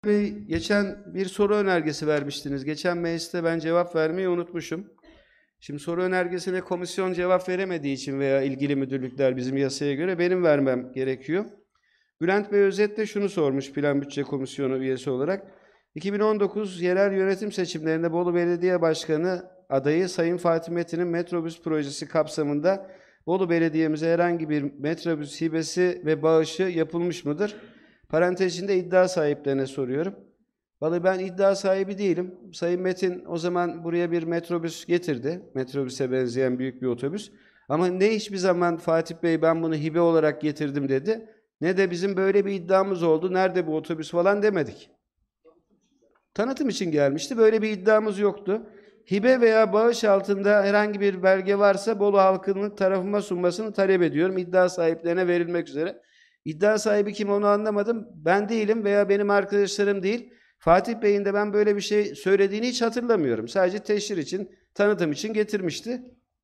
Bey, geçen bir soru önergesi vermiştiniz. Geçen mecliste ben cevap vermeyi unutmuşum. Şimdi soru önergesine komisyon cevap veremediği için veya ilgili müdürlükler bizim yasaya göre benim vermem gerekiyor. Bülent Bey özetle şunu sormuş Plan Bütçe Komisyonu üyesi olarak. 2019 yerel yönetim seçimlerinde Bolu Belediye Başkanı adayı Sayın Fatih Metin'in metrobüs projesi kapsamında Bolu Belediye'mize herhangi bir metrobüs hibesi ve bağışı yapılmış mıdır? Parantez içinde iddia sahiplerine soruyorum. Vallahi ben iddia sahibi değilim. Sayın Metin o zaman buraya bir metrobüs getirdi. Metrobüse benzeyen büyük bir otobüs. Ama ne hiçbir zaman Fatih Bey ben bunu hibe olarak getirdim dedi. Ne de bizim böyle bir iddiamız oldu. Nerede bu otobüs falan demedik. Tanıtım için gelmişti. Böyle bir iddiamız yoktu. Hibe veya bağış altında herhangi bir belge varsa Bolu halkının tarafıma sunmasını talep ediyorum. İddia sahiplerine verilmek üzere. İddia sahibi kim onu anlamadım. Ben değilim veya benim arkadaşlarım değil. Fatih Bey'in de ben böyle bir şey söylediğini hiç hatırlamıyorum. Sadece teşhir için, tanıtım için getirmişti.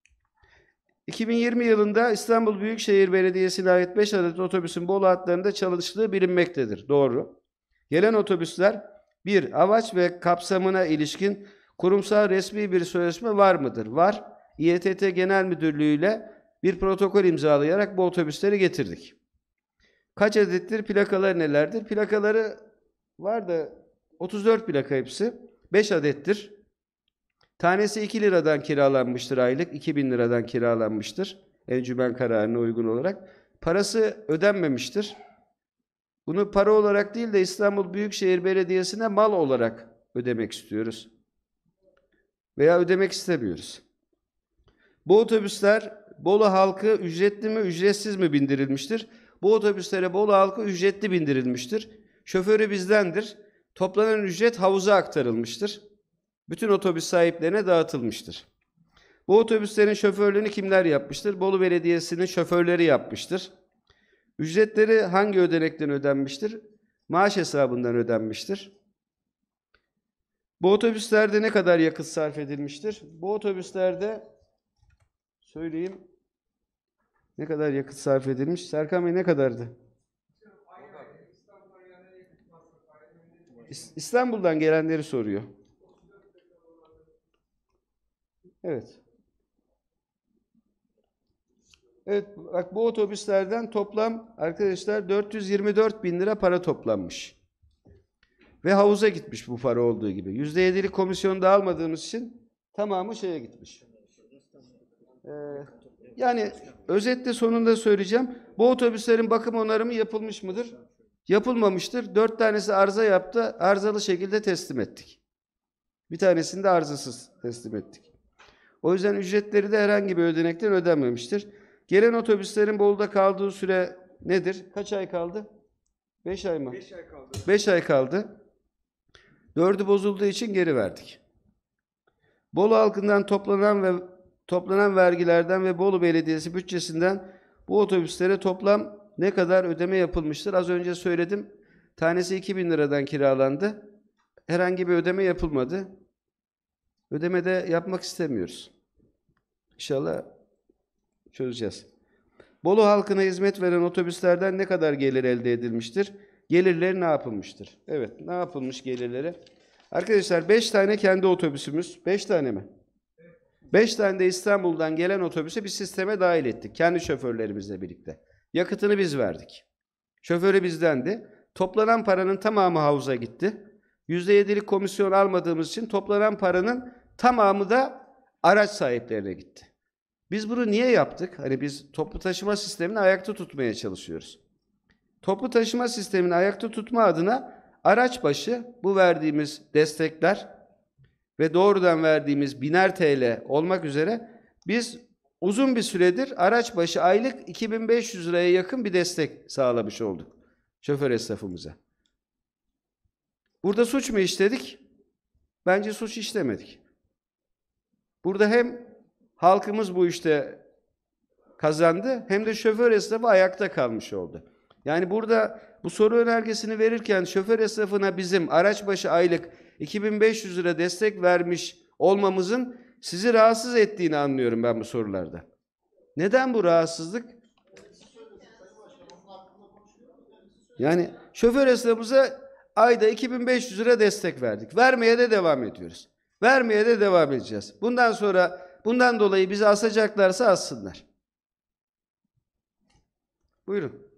2020 yılında İstanbul Büyükşehir Belediyesi'ne ait 5 adet otobüsün Bolu hatlarında çalıştığı bilinmektedir. Doğru. Gelen otobüsler bir, amaç ve kapsamına ilişkin kurumsal resmi bir sözleşme var mıdır? Var. İETT Genel Müdürlüğü ile bir protokol imzalayarak bu otobüsleri getirdik. Kaç adettir? Plakaları nelerdir? Plakaları var da 34 plaka hepsi. 5 adettir. Tanesi 2 liradan kiralanmıştır aylık. 2.000 liradan kiralanmıştır. Encümen kararına uygun olarak. Parası ödenmemiştir. Bunu para olarak değil de İstanbul Büyükşehir Belediyesi'ne mal olarak ödemek istiyoruz. Veya ödemek istemiyoruz. Bu otobüsler Bolu halkı ücretli mi, ücretsiz mi bindirilmiştir? Bu otobüslere Bolu halkı ücretli bindirilmiştir. Şoförü bizdendir. Toplanan ücret havuza aktarılmıştır. Bütün otobüs sahiplerine dağıtılmıştır. Bu otobüslerin şoförlüğünü kimler yapmıştır? Bolu Belediyesi'nin şoförleri yapmıştır. Ücretleri hangi ödenekten ödenmiştir? Maaş hesabından ödenmiştir. Bu otobüslerde ne kadar yakıt sarf edilmiştir? Bu otobüslerde söyleyeyim ne kadar yakıt sarf edilmiş? Serkan Bey ne kadardı? İstanbul'dan gelenleri soruyor. Evet. Evet, bak bu otobüslerden toplam arkadaşlar 424 bin lira para toplanmış. Ve havuza gitmiş bu para olduğu gibi. %7'lik komisyonu da almadığımız için tamamı şeye gitmiş. Yani özetle sonunda söyleyeceğim. Bu otobüslerin bakım onarımı yapılmış mıdır? Yapılmamıştır. 4 tanesi arıza yaptı. Arızalı şekilde teslim ettik. Bir tanesini de arızasız teslim ettik. O yüzden ücretleri de herhangi bir ödenekten ödenmemiştir. Gelen otobüslerin Bolu'da kaldığı süre nedir? Kaç ay kaldı? 5 ay mı? 5 ay kaldı. 5 ay kaldı. 4'ü bozulduğu için geri verdik. Bolu halkından toplanan vergilerden ve Bolu Belediyesi bütçesinden bu otobüslere toplam ne kadar ödeme yapılmıştır? Az önce söyledim. Tanesi 2.000 liradan kiralandı. Herhangi bir ödeme yapılmadı. Ödeme de yapmak istemiyoruz. İnşallah çözeceğiz. Bolu halkına hizmet veren otobüslerden ne kadar gelir elde edilmiştir? Gelirleri ne yapılmıştır? Evet, ne yapılmış gelirleri? Arkadaşlar 5 tane kendi otobüsümüz. 5 tane mi? 5 tane de İstanbul'dan gelen otobüsü bir sisteme dahil ettik. Kendi şoförlerimizle birlikte. Yakıtını biz verdik. Şoförü bizdendi. Toplanan paranın tamamı havuza gitti. %7'lik komisyon almadığımız için toplanan paranın tamamı da araç sahiplerine gitti. Biz bunu niye yaptık? Hani biz toplu taşıma sistemini ayakta tutmaya çalışıyoruz. Toplu taşıma sistemini ayakta tutma adına araç başı bu verdiğimiz destekler ve doğrudan verdiğimiz 1000'er TL olmak üzere biz uzun bir süredir araç başı aylık 2500 liraya yakın bir destek sağlamış olduk şoför esnafımıza. Burada suç mu işledik? Bence suç işlemedik. Burada hem halkımız bu işte kazandı hem de şoför esnafı ayakta kalmış oldu. Yani burada bu soru önergesini verirken şoför esnafına bizim araç başı aylık 2500 lira destek vermiş olmamızın sizi rahatsız ettiğini anlıyorum ben bu sorularda. Neden bu rahatsızlık? Yani şoför esnafımıza ayda 2.500 lira destek verdik. Vermeye de devam ediyoruz. Vermeye de devam edeceğiz. Bundan dolayı bizi asacaklarsa assınlar. Buyurun.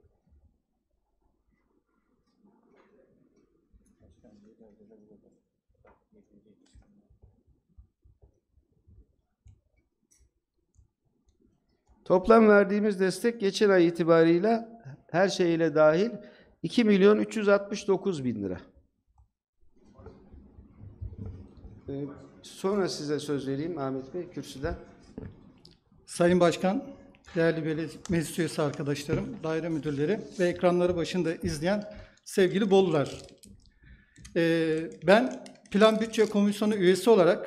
Toplam verdiğimiz destek geçen ay itibarıyla her şeyle dahil 2.369.000 lira. Sonra size söz vereyim Ahmet Bey kürsüden. Sayın Başkan, değerli meclis üyesi arkadaşlarım, daire müdürleri ve ekranları başında izleyen sevgili Bolular. Ben Plan Bütçe Komisyonu üyesi olarak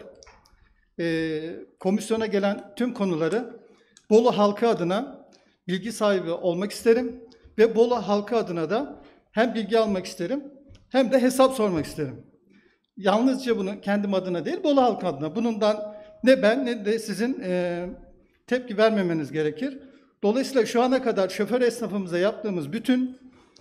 komisyona gelen tüm konuları Bolu halkı adına bilgi sahibi olmak isterim ve Bolu halkı adına da hem bilgi almak isterim hem de hesap sormak isterim. Yalnızca bunu kendim adına değil, Bolu halkı adına. Bundan ne ben ne de sizin tepki vermemeniz gerekir. Dolayısıyla şu ana kadar şoför esnafımıza yaptığımız bütün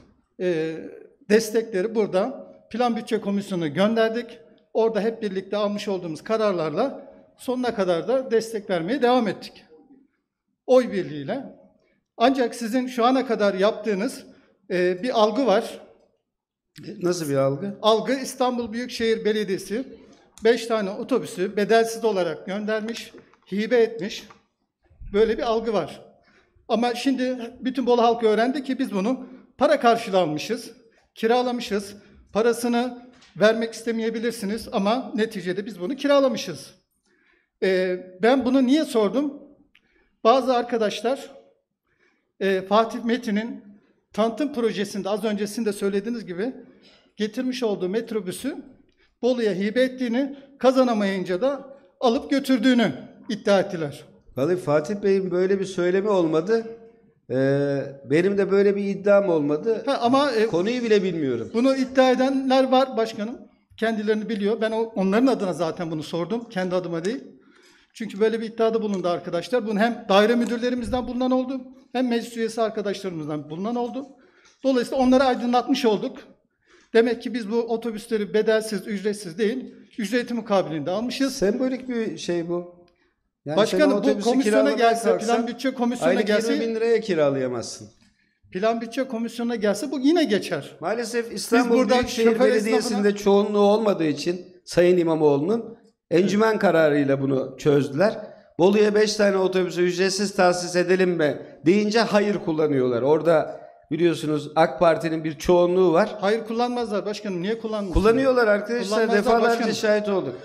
destekleri burada Plan Bütçe Komisyonu'na gönderdik. Orada hep birlikte almış olduğumuz kararlarla sonuna kadar da destek vermeye devam ettik. Oy birliğiyle. Ancak sizin şu ana kadar yaptığınız bir algı var. Nasıl bir algı? Algı, İstanbul Büyükşehir Belediyesi 5 tane otobüsü bedelsiz olarak göndermiş, hibe etmiş. Böyle bir algı var. Ama şimdi bütün Bolu halkı öğrendi ki biz bunu para karşılığı almışız, kiralamışız. Parasını vermek istemeyebilirsiniz ama neticede biz bunu kiralamışız. Ben bunu niye sordum? Bazı arkadaşlar Fatih Metin'in tanıtım projesinde az öncesinde söylediğiniz gibi getirmiş olduğu metrobüsü Bolu'ya hibe ettiğini, kazanamayınca da alıp götürdüğünü iddia ettiler. Vallahi Fatih Bey'in böyle bir söylemi olmadı. Benim de böyle bir iddiam olmadı. Ama konuyu bile bilmiyorum. Bunu iddia edenler var başkanım. Kendilerini biliyor. Ben onların adına zaten bunu sordum. Kendi adıma değil. Çünkü böyle bir iddiada bulundu arkadaşlar. Bunu hem daire müdürlerimizden bulunan oldu, hem meclis üyesi arkadaşlarımızdan bulunan oldu. Dolayısıyla onları aydınlatmış olduk. Demek ki biz bu otobüsleri bedelsiz, ücretsiz değil, ücreti mukabilinde almışız. Sembolik bir şey bu. Yani başkanım bu komisyona gelse, Plan Bütçe Komisyonu'na gelse... Aylık 20.000 liraya kiralayamazsın. Plan Bütçe Komisyonu'na gelse bu yine geçer. Maalesef İstanbul Büyükşehir Belediyesi'nde çoğunluğu olmadığı için Sayın İmamoğlu'nun encümen kararıyla bunu çözdüler. Bolu'ya 5 tane otobüsü ücretsiz tahsis edelim mi deyince hayır kullanıyorlar. Orada biliyorsunuz AK Parti'nin bir çoğunluğu var. Hayır kullanmazlar başkanım. Niye kullanmıyorlar? Kullanıyorlar arkadaşlar. Defalarca şahit olduk.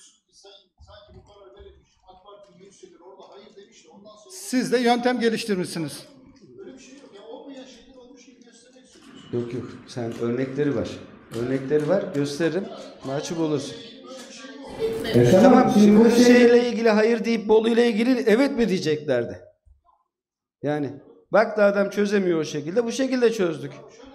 Siz de yöntem geliştirmişsiniz. Yok yok. Sen örnekleri var. Örnekleri var. Gösteririm. Mahcup olursun. Tamam. Şimdi bu şeyle ilgili hayır deyip Bolu ile ilgili evet mi diyeceklerdi? Yani bak da adam çözemiyor o şekilde. Bu şekilde çözdük.